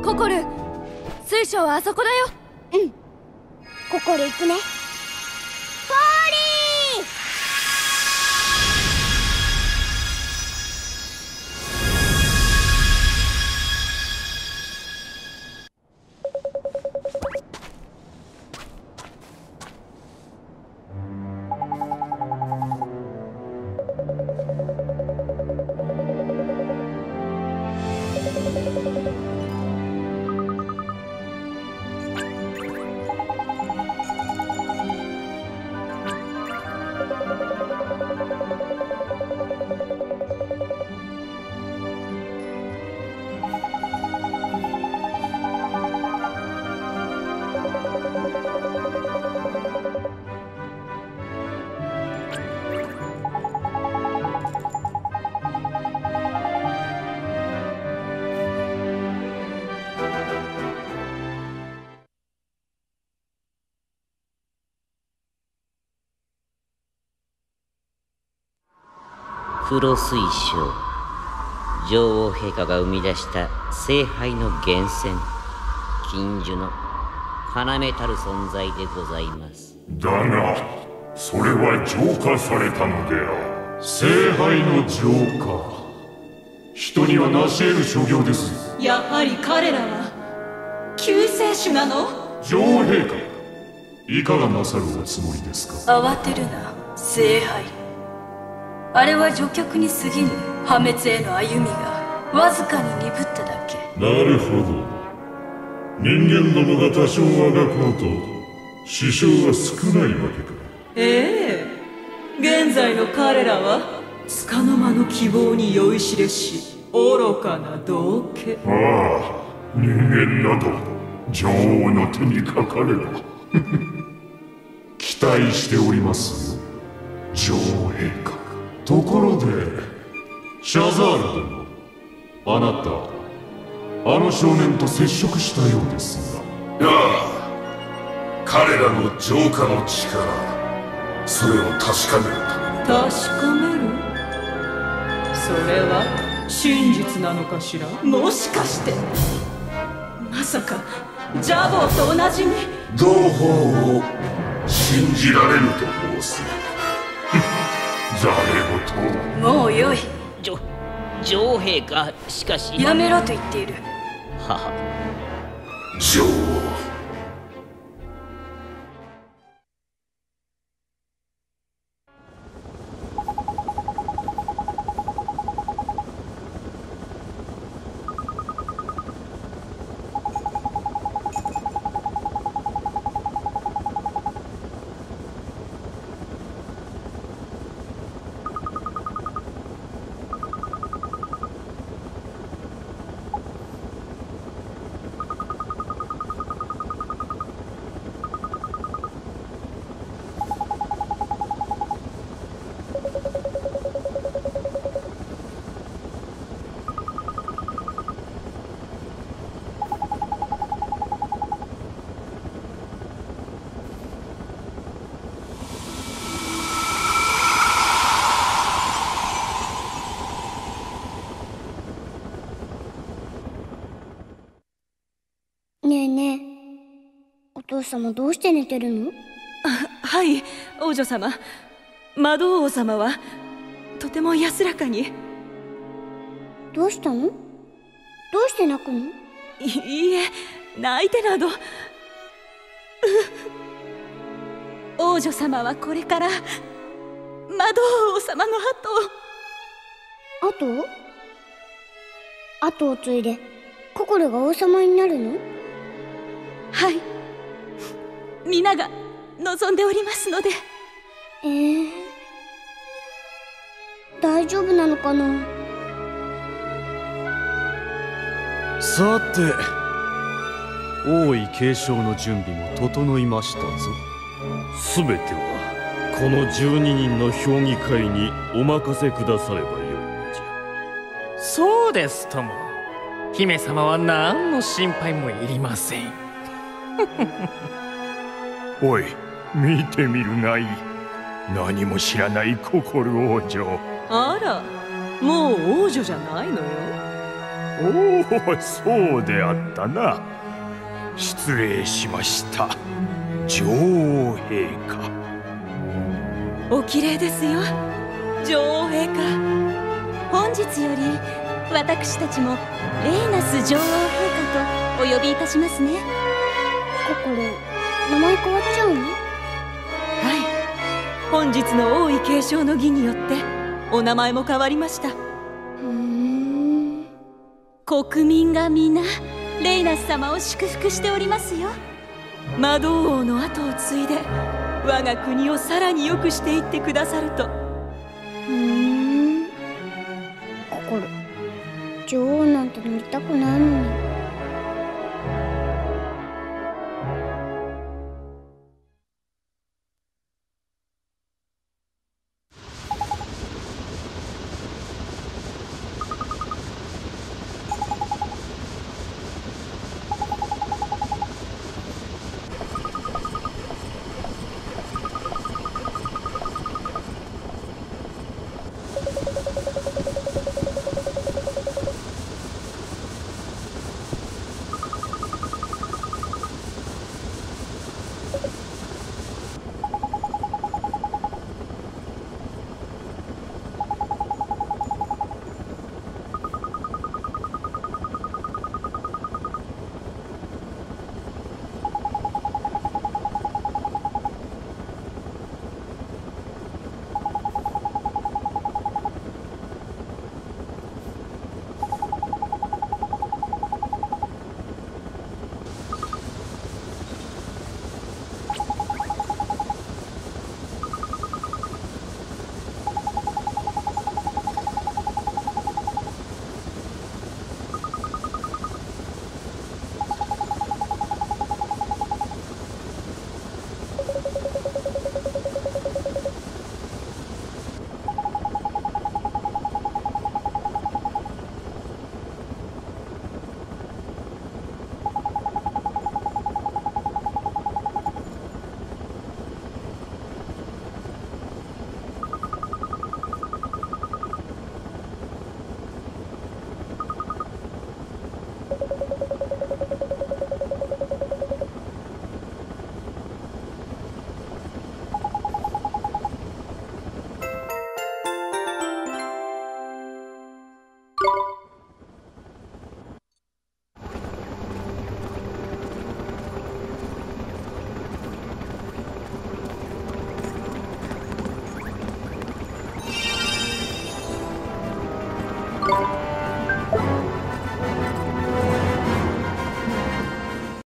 ココル、水晶はあそこだよ。 うん。ココル行くね。ポーリー。 黒水晶、女王陛下が生み出した聖杯の源泉、金樹の要たる存在でございます。 だがそれは浄化されたのである。聖杯の浄化、人には成し得る所業です。 やはり彼らは救世主なの？ 女王陛下、いかがなさるおつもりですか？ 慌てるな、聖杯。あれは除却に過ぎぬ破滅への歩みがわずかに鈍っただけ。 なるほど。人間どもが多少あがこうと支障は少ないわけか。 ええ、現在の彼らは束の間の希望に酔いしれし愚かな道化。 ああ、人間など女王の手にかかれば期待しておりますよ、女王陛下。ところでシャザール殿、あなたあの少年と接触したようですが。 ああ、彼らの浄化の力、それを確かめるために。 確かめる？それは真実なのかしら？もしかしてまさかジャボーと同じに同胞を信じられると申す。 ざれ言。 もうよい。 女王陛下、しかし。 やめろと言っている。 はは。 女王。 ねえねえ、お父様どうして寝てるの？ はい、王女様。魔導王様はとても安らかに。 どうしたの？どうして泣くの？ いいえ、泣いてなど。王女様はこれから魔導王様の後を継いでココルが王様になるの？ はい、皆が望んでおりますので。 大丈夫なのかな？ さて、王位継承の準備も整いましたぞ。 すべてはこの12人の評議会にお任せくださればよいのじゃ。 そうですとも。姫様は何の心配もいりません。 おい、見てみるがいい。何も知らないココル王女。 あら、もう王女じゃないのよ。 おお、そうであったな。失礼しました、女王陛下。 お綺麗ですよ、女王陛下。 本日より私たちもレイナス女王陛下とお呼びいたしますね。心、名前変わっちゃうの？ はい、本日の王位継承の儀によってお名前も変わりました。 国民が皆レイナス様を祝福しておりますよ。 魔導王の後を継いで我が国をさらに良くしていってくださると。 心、女王なんてなりたくないのに。